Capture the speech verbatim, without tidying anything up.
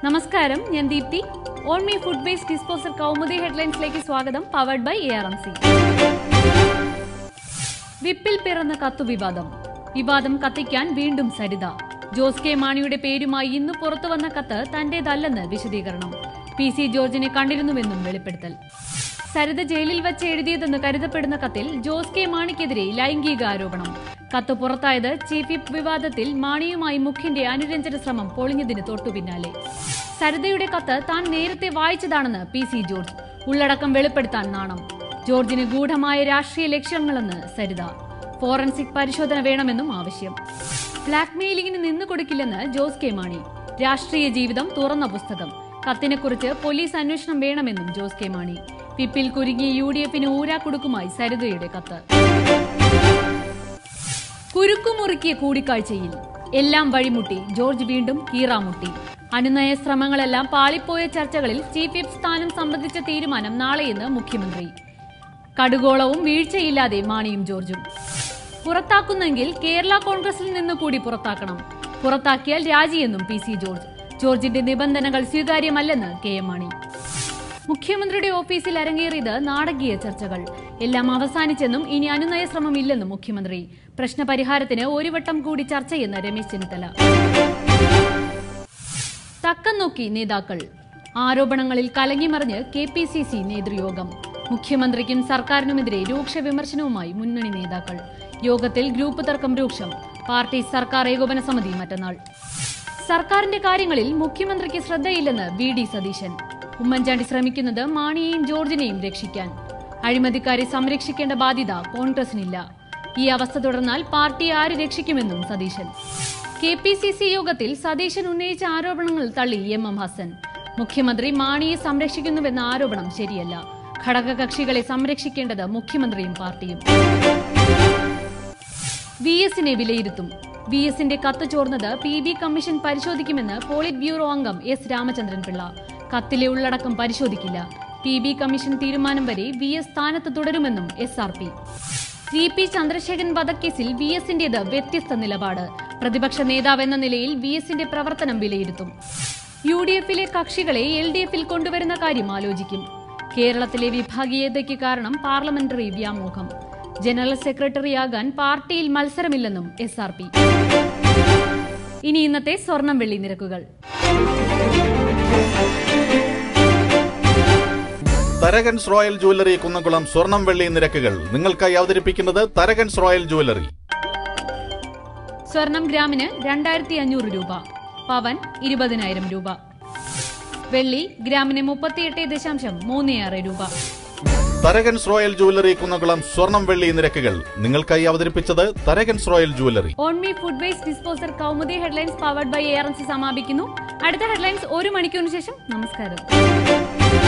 നമസ്കാരം, ഞാൻ Deepthi. On me food waste disposal Kaumudi ഹെഡ്ലൈൻസിലേക്ക് സ്വാഗതം. Powered by A R M C. വിപ്പിൽ പിറന്ന കത്തു വിവാദം. വിവാദം കത്തിക്കാൻ വീണ്ടും സരിത. ജോസ് കെ മാണിയുടെ പേരുമായി ഇന്ന് പുറത്തുവന്ന കത്ത് തന്റേതല്ലെന്ന് വിശദീകരണം. പി സി ജോർജിനെ കണ്ടിരുന്നുവെന്നും വെളിപ്പെടുത്തൽ. സരിത ജയിലിൽ വച്ച് എഴുതിയതെന്ന് കരുതപ്പെടുന്ന കത്തിൽ ജോസ് കെ മാണിക്കെതിരെ ലൈംഗിക ആരോപണം. കത്ത് പുറത്തായത് ചീഫ് വിപ്പ് വിവാദത്തിൽ മാണിയുമായി മുഖ്യന്റെ അനുരഞ്ജന ശ്രമം പൊളിഞ്ഞതിന് തൊട്ടുപിന്നാലെ. സരിതയുടെ കത്ത് താൻ നേരത്തെ വായിച്ചതാണെന്ന് പി സി ജോർജ്. ഉള്ളടക്കം വെളിപ്പെടുത്താൻ നാണം. ജോർജിന് ഗൂഢമായ രാഷ്ട്രീയ ലക്ഷ്യങ്ങളെന്ന് സരിത. ഫോറൻസിക് പരിശോധന വേണമെന്നും ആവശ്യം. ബ്ലാക്ക് മെയിലിംഗിന് നിന്നു കൊടുക്കില്ലെന്ന് ജോസ് കെ മാണി. രാഷ്ട്രീയ ജീവിതം തുറന്ന പുസ്തകം. കത്തിനെക്കുറിച്ച് പോലീസ് അന്വേഷണം വേണമെന്നും ജോസ് കെ മാണി. വിപ്പിൽ കുരുങ്ങിയ യു ഡി എഫിന് ഊരാക്കുടുക്കുമായി സരിതയുടെ കത്ത്. കുരുക്കുമുറുക്കിയ കൂടിക്കാഴ്ചയിൽ എല്ലാം വഴിമുട്ടി. ജോർജ് വീണ്ടും കീറാമുട്ടി. അനുനയ ശ്രമങ്ങളെല്ലാം പാളിപ്പോയ ചർച്ചകളിൽ ചീഫ് വിപ്പ് സ്ഥാനം സംബന്ധിച്ച തീരുമാനം നാളെയെന്ന് മുഖ്യമന്ത്രി. കടുകോളവും വീഴ്ചയില്ലാതെ മാണിയും ജോർജും. പുറത്താക്കുന്നെങ്കിൽ കേരള കോൺഗ്രസിൽ നിന്ന് കൂടി പുറത്താക്കണം. പുറത്താക്കിയാൽ രാജിയെന്നും പി സി ജോർജ്. ജോർജിന്റെ നിബന്ധനകൾ സ്വീകാര്യമല്ലെന്ന് കെ എം മാണി. മുഖ്യമന്ത്രിയുടെ ഓഫീസിൽ അരങ്ങേറിയത് നാടകീയ ചർച്ചകൾ. എല്ലാം അവസാനിച്ചെന്നും ഇനി അനുനയ ശ്രമമില്ലെന്നും മുഖ്യമന്ത്രി. പ്രശ്നപരിഹാരത്തിന് ഒരു വട്ടം കൂടി ചർച്ചയെന്ന് രമേശ് ചെന്നിത്തല. തക്കം നോക്കി നേതാക്കൾ. ആരോപണങ്ങളിൽ കലങ്ങിമറിഞ്ഞ് കെ പി സി സി നേതൃയോഗം. മുഖ്യമന്ത്രിക്കും സർക്കാരിനുമെതിരെ രൂക്ഷ വിമർശനവുമായി മുന്നണി നേതാക്കൾ. യോഗത്തിൽ ഗ്രൂപ്പ് തർക്കം രൂക്ഷം. പാർട്ടി സർക്കാർ ഏകോപന സമിതി മറ്റന്നാൾ. സർക്കാരിന്റെ കാര്യങ്ങളിൽ മുഖ്യമന്ത്രിക്ക് ശ്രദ്ധയില്ലെന്ന് വി ഡി സതീശൻ. ഉമ്മൻചാണ്ടി ശ്രമിക്കുന്നത് മാണിയെയും ജോർജിനെയും രക്ഷിക്കാൻ. അഴിമതിക്കാരെ സംരക്ഷിക്കേണ്ട ബാധ്യത കോൺഗ്രസിനില്ല. ഈ അവസ്ഥ തുടർന്നാൽ പാർട്ടി ആര് രക്ഷിക്കുമെന്നും സതീശൻ. കെ പി സി സി യോഗത്തിൽ സതീശൻ ഉന്നയിച്ച ആരോപണങ്ങൾ തള്ളി എം എം ഹസൻ. മുഖ്യമന്ത്രി മാണിയെ സംരക്ഷിക്കുന്നുവെന്ന ആരോപണം ശരിയല്ല. ഘടകകക്ഷികളെ സംരക്ഷിക്കേണ്ടത് മുഖ്യമന്ത്രിയും പാർട്ടിയും. വി എസിനെ വിലയിരുത്തും. വി എസിന്റെ കത്ത് ചോർന്നത് P B commission politburo ബ്യൂറോ അംഗം എസ് രാമചന്ദ്രൻ പിള്ള. കത്തിലെ ഉള്ളടക്കം പരിശോധിക്കില്ല. പി ബി കമ്മീഷൻ തീരുമാനം വരെ വി എസ് സ്ഥാനത്ത് തുടരുമെന്നും എസ് ആർ പി. ടി പി ചന്ദ്രശേഖരൻ വധക്കേസിൽ വി എസിന്റേത് വ്യത്യസ്ത നിലപാട്. പ്രതിപക്ഷ നേതാവെന്ന നിലയിൽ വി എസിന്റെ പ്രവർത്തനം വിലയിരുത്തും. യു ഡി എഫിലെ കക്ഷികളെ എൽ ഡി എഫിൽ കൊണ്ടുവരുന്ന കാര്യം ആലോചിക്കും. കേരളത്തിലെ വിഭാഗീയതയ്ക്ക് കാരണം പാർലമെന്ററി വ്യാമോഹം. ജനറൽ സെക്രട്ടറിയാകാൻ പാർട്ടിയിൽ മത്സരമില്ലെന്നും എസ് ആർ പി. ഇനി ഇന്നത്തെ സ്വർണം വെള്ളി നിരക്കുകൾ. തരകൻസ് റോയൽ ജുവല്ലറി കുന്നംകുളം സ്വർണം വെള്ളി നിരക്കുകൾ നിങ്ങൾക്കായി അവതരിപ്പിക്കുന്നത് തരകൻസ് റോയൽ ജുവല്ലറി. സ്വർണം ഗ്രാമിന് രണ്ടായിരത്തി അഞ്ഞൂറ് രൂപ. പവൻ ഇരുപതിനായിരം രൂപ. വെള്ളി ഗ്രാമിന് മുപ്പത്തിയെട്ട് ദശാംശം മൂന്ന് ആറ് രൂപ. തരകൻസ് റോയൽ ജുവല്ലറി കുന്നംകുളം സ്വർണം വെള്ളി നിരക്കുകൾ നിങ്ങൾക്കായി അവതരിപ്പിച്ചത് Tharakans royal jewellery. On me food waste disposal Kaumudi headlines powered by A R M C സമാപിക്കുന്നു. അടുത്ത ഹെഡ്ലൈൻസ് ഒരു മണിക്കൂറിന് ശേഷം. നമസ്കാരം.